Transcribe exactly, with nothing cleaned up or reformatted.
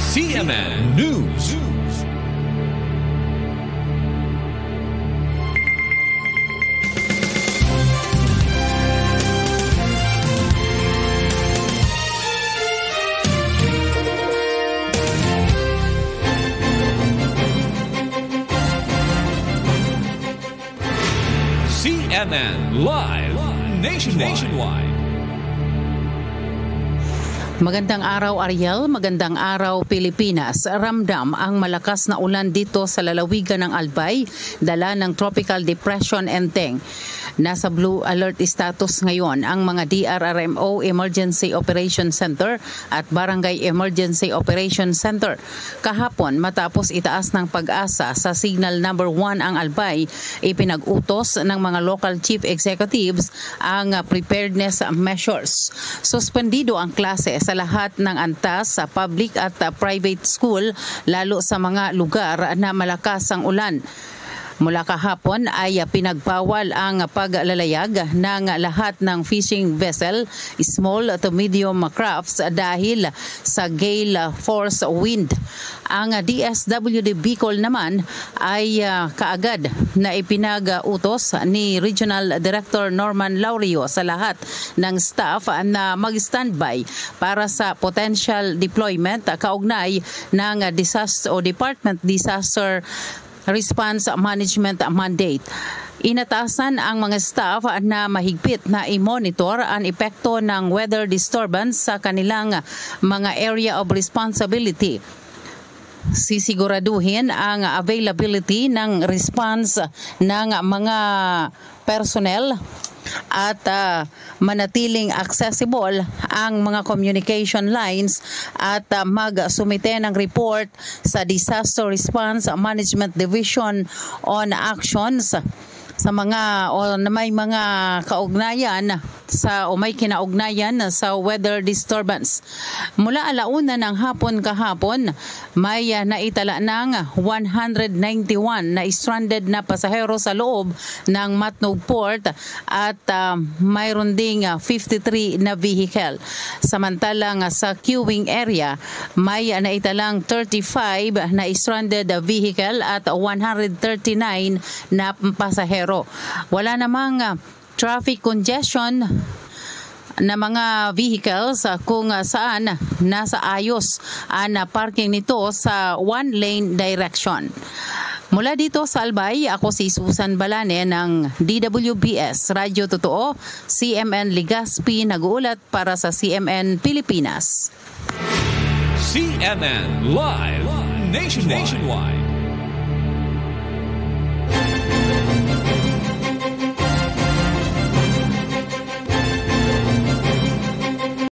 C M N News. C M N Live Nationwide. Magandang araw Ariel, magandang araw Pilipinas. Ramdam ang malakas na ulan dito sa lalawigan ng Albay, dala ng Tropical Depression Enteng. Nasa blue alert status ngayon ang mga D R R M O Emergency Operation Center at Barangay Emergency Operation Center. Kahapon matapos itaas ng Pag-asa sa signal number one ang Albay, ipinag-utos ng mga local chief executives ang preparedness measures. Suspendido ang klase sa lahat ng antas sa public at private school, lalo sa mga lugar na malakas ang ulan. Mula kahapon ay pinagbawal ang paglalayag ng lahat ng fishing vessel, small to medium crafts dahil sa gale force wind. Ang D S W D Bicol naman ay uh, kaagad na ipinag-utos ni Regional Director Norman Laurio sa lahat ng staff na mag-standby para sa potential deployment kaugnay ng disaster o Department Disaster Response Management Mandate. Inatasan ang mga staff na mahigpit na i-monitor ang epekto ng weather disturbance sa kanilang mga area of responsibility. Sisiguraduhin ang availability ng response ng mga personnel at uh, manatiling accessible ang mga communication lines at uh, mag-sumite ng report sa Disaster Response Management Division on actions sa mga o may mga kaugnayan sa o may kinaugnayan sa weather disturbance. Mula alauna ng hapon kahapon, may uh, naitala ng one hundred ninety-one na stranded na pasahero sa loob ng Matnog Port at uh, mayroon ding uh, fifty-three na vehicle. Samantalang uh, sa queuing area, may uh, naitalang thirty-five na stranded vehicle at one hundred thirty-nine na pasahero. Wala namang uh, traffic congestion na mga vehicles uh, kung uh, saan nasa ayos ang uh, parking nito sa one-lane direction. Mula dito sa Albay, ako si Susan Balane ng D W B S Radyo Totoo, C M N Legazpi nag-uulat para sa C M N Pilipinas. C M N Live Nationwide.